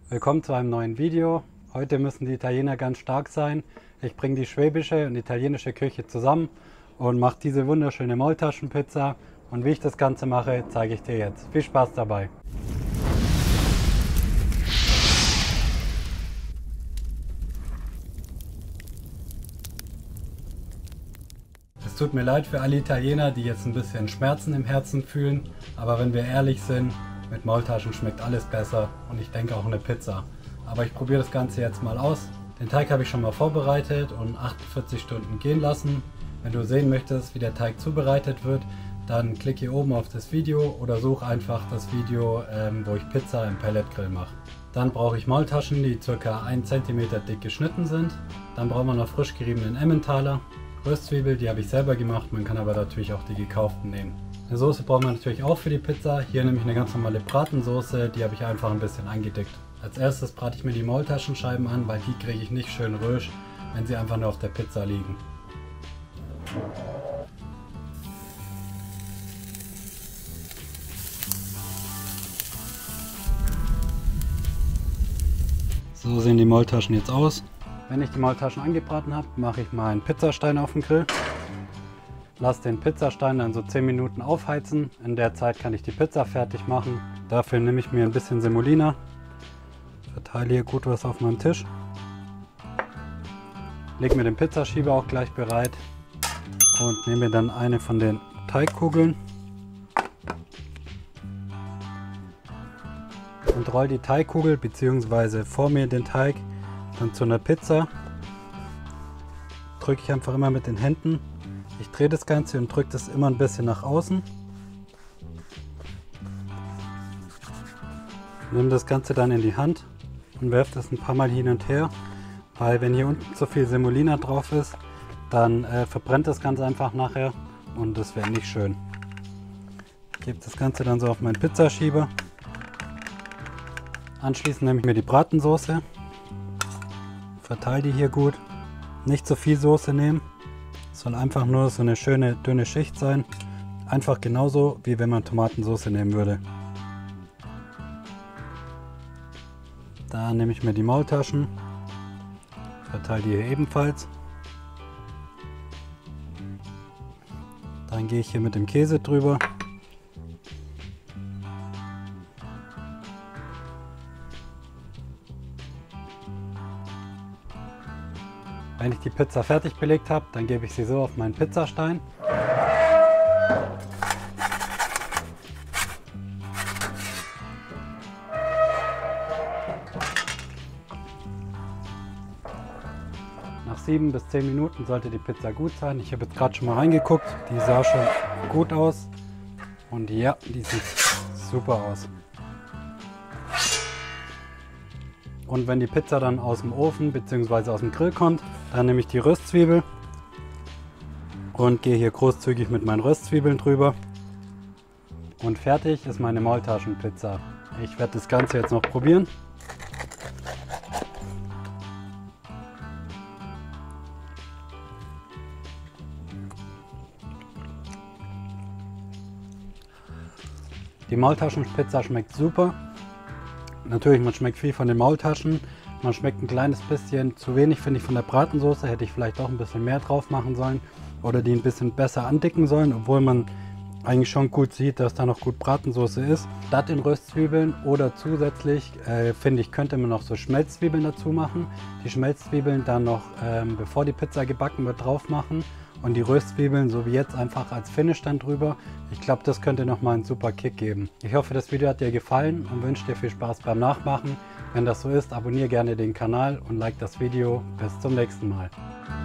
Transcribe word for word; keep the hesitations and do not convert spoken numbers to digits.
Willkommen zu einem neuen Video. Heute müssen die Italiener ganz stark sein. Ich bringe die schwäbische und italienische Küche zusammen und mache diese wunderschöne Maultaschenpizza. Und wie ich das Ganze mache, zeige ich dir jetzt. Viel Spaß dabei! Es tut mir leid für alle Italiener, die jetzt ein bisschen Schmerzen im Herzen fühlen, aber wenn wir ehrlich sind, mit Maultaschen schmeckt alles besser und ich denke auch eine Pizza. Aber ich probiere das Ganze jetzt mal aus. Den Teig habe ich schon mal vorbereitet und achtundvierzig Stunden gehen lassen. Wenn du sehen möchtest, wie der Teig zubereitet wird, dann klick hier oben auf das Video oder such einfach das Video, ähm, wo ich Pizza im Pelletgrill mache. Dann brauche ich Maultaschen, die ca. ein Zentimeter dick geschnitten sind. Dann braucht man noch frisch geriebenen Emmentaler. Röstzwiebel, die habe ich selber gemacht, man kann aber natürlich auch die gekauften nehmen. Eine Soße braucht man natürlich auch für die Pizza. Hier nehme ich eine ganz normale Bratensoße, die habe ich einfach ein bisschen angedickt. Als erstes brate ich mir die Maultaschenscheiben an, weil die kriege ich nicht schön rösch, wenn sie einfach nur auf der Pizza liegen. So sehen die Maultaschen jetzt aus. Wenn ich die Maultaschen angebraten habe, mache ich mal einen Pizzastein auf den Grill. Lass den Pizzastein dann so zehn Minuten aufheizen. In der Zeit kann ich die Pizza fertig machen. Dafür nehme ich mir ein bisschen Semolina. Verteile hier gut was auf meinem Tisch. Lege mir den Pizzaschieber auch gleich bereit. Und nehme mir dann eine von den Teigkugeln. Und roll die Teigkugel bzw. vor mir den Teig dann zu einer Pizza. Drücke ich einfach immer mit den Händen. Ich drehe das Ganze und drücke das immer ein bisschen nach außen. Nimm das Ganze dann in die Hand und werfe das ein paar Mal hin und her, weil wenn hier unten zu viel Semolina drauf ist, dann äh, verbrennt das Ganze einfach nachher und das wäre nicht schön. Ich gebe das Ganze dann so auf meinen Pizzaschieber. Anschließend nehme ich mir die Bratensoße, verteile die hier gut. Nicht zu viel Soße nehmen. Soll einfach nur so eine schöne dünne Schicht sein. Einfach genauso wie wenn man Tomatensauce nehmen würde. Da nehme ich mir die Maultaschen, verteile die hier ebenfalls. Dann gehe ich hier mit dem Käse drüber. Wenn ich die Pizza fertig belegt habe, dann gebe ich sie so auf meinen Pizzastein. Nach sieben bis zehn Minuten sollte die Pizza gut sein. Ich habe jetzt gerade schon mal reingeguckt, die sah schon gut aus. Und ja, die sieht super aus. Und wenn die Pizza dann aus dem Ofen bzw. aus dem Grill kommt, dann nehme ich die Röstzwiebel und gehe hier großzügig mit meinen Röstzwiebeln drüber. Und fertig ist meine Maultaschenpizza. Ich werde das Ganze jetzt noch probieren. Die Maultaschenpizza schmeckt super. Natürlich, man schmeckt viel von den Maultaschen, man schmeckt ein kleines bisschen zu wenig, finde ich, von der Bratensoße. Hätte ich vielleicht auch ein bisschen mehr drauf machen sollen oder die ein bisschen besser andicken sollen, obwohl man eigentlich schon gut sieht, dass da noch gut Bratensoße ist. Statt den Röstzwiebeln oder zusätzlich, äh, finde ich, könnte man noch so Schmelzzwiebeln dazu machen. Die Schmelzzwiebeln dann noch, ähm, bevor die Pizza gebacken wird, drauf machen. Und die Röstzwiebeln, so wie jetzt, einfach als Finish dann drüber. Ich glaube, das könnte nochmal einen super Kick geben. Ich hoffe, das Video hat dir gefallen und wünsche dir viel Spaß beim Nachmachen. Wenn das so ist, abonniere gerne den Kanal und like das Video. Bis zum nächsten Mal.